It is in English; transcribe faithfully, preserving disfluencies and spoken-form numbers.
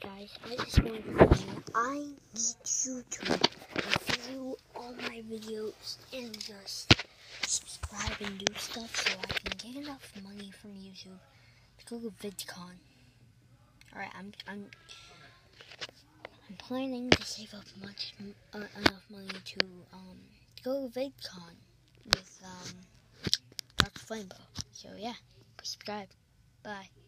guys, I just want to say I need you to review all my videos and just subscribe and do stuff so I can get enough money from YouTube to go to VidCon. Alright, I'm I'm I'm planning to save up much uh, enough money to um to go to VidCon with um Doctor Flamebow. So yeah, subscribe. Bye.